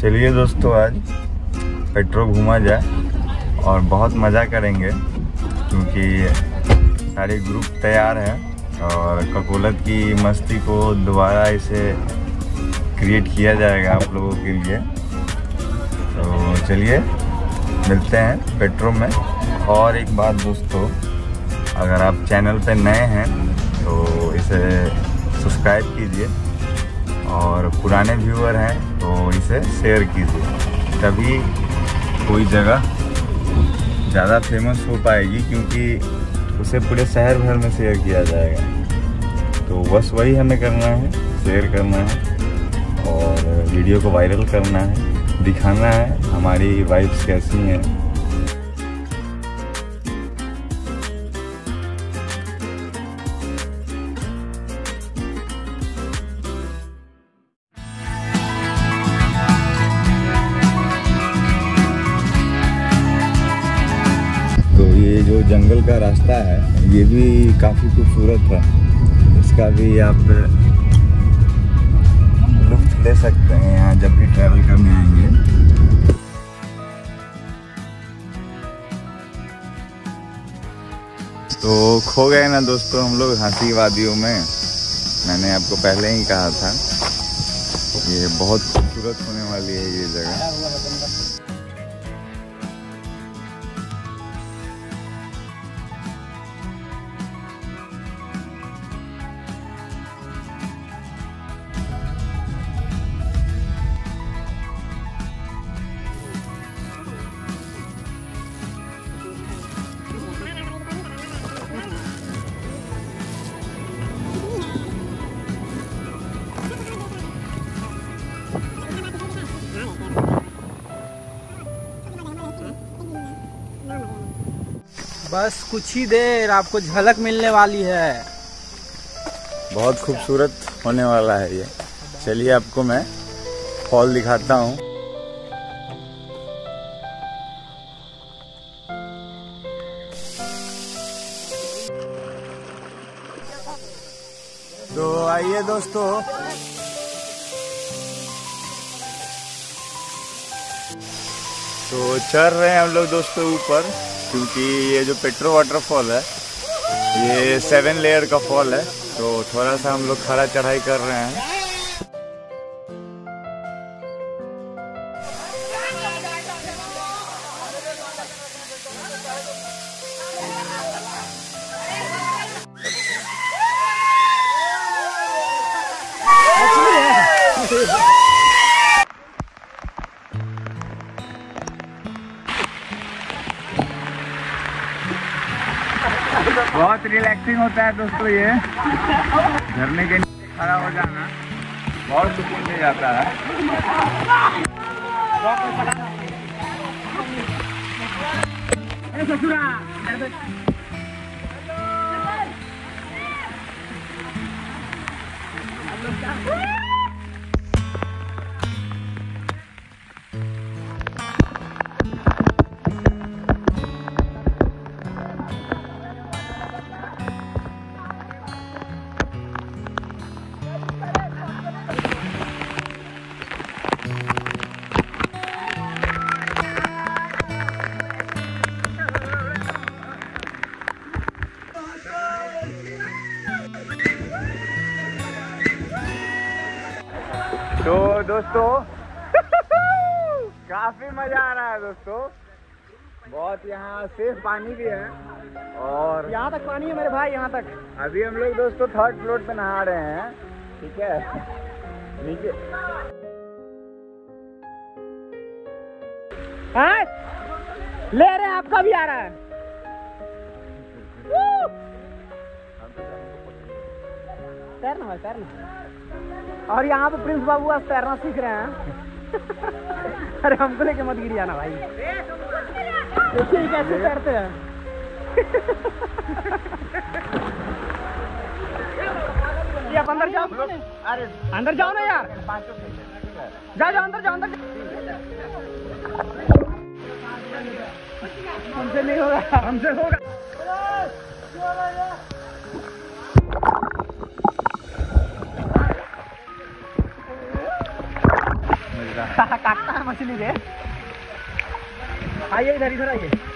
चलिए दोस्तों, आज पेट्रो घूमा जाए और बहुत मज़ा करेंगे क्योंकि सारे ग्रुप तैयार हैं और ककोलत की मस्ती को दोबारा इसे क्रिएट किया जाएगा आप लोगों के लिए। तो चलिए मिलते हैं पेट्रो में। और एक बात दोस्तों, अगर आप चैनल पे नए हैं तो इसे सब्सक्राइब कीजिए और पुराने व्यूअर हैं तो इसे शेयर कीजिए, तभी कोई जगह ज़्यादा फेमस हो पाएगी क्योंकि उसे पूरे शहर भर में शेयर किया जाएगा। तो बस वही हमें करना है, शेयर करना है और वीडियो को वायरल करना है, दिखाना है हमारी वाइब्स कैसी हैं। तो ये जो जंगल का रास्ता है ये भी काफ़ी खूबसूरत है, इसका भी आप लुत्फ ले सकते हैं यहाँ जब भी ट्रैवल करने आएंगे। तो खो गए ना दोस्तों हम लोग हाथी वादियों में। मैंने आपको पहले ही कहा था ये बहुत खूबसूरत होने वाली है ये जगह। बस कुछ ही देर आपको झलक मिलने वाली है। बहुत खूबसूरत होने वाला है ये। चलिए आपको मैं फॉल दिखाता हूँ। तो आइए दोस्तों, तो चढ़ रहे हैं हम लोग दोस्तों ऊपर, क्योंकि ये जो पेट्रो वाटरफॉल है ये 7 लेयर का फॉल है। तो थोड़ा सा हम लोग खड़ा चढ़ाई कर रहे हैं। बहुत रिलैक्सिंग होता है दोस्तों, ये झरने के नीचे खड़ा हो जाना बहुत सुकून दे जाता है। तो दोस्तों काफी मजा आ रहा है दोस्तों, बहुत यहाँ सेफ पानी भी है और यहाँ तक पानी है मेरे भाई, यहाँ तक। अभी हम लोग दोस्तों 3rd फ्लोर पे नहा रहे हैं, ठीक है। नीचे ले रहे हैं, आपका भी आ रहा है। तैरना भाई, तैरना। और यहाँ पे प्रिंस बाबू आज तैरना सीख रहे हैं। अरे हमको लेके मत गिर जाना भाई, देखिए कैसे तैरते हैं। ये आप अंदर जाओ, अरे अंदर जाओ ना यार, जाओ जाओ अंदर जाओ, अंदर। हमसे नहीं होगा, हमसे होगा। समझ रहा है। काटता है मछली रे। आइए इधर इधर आइए।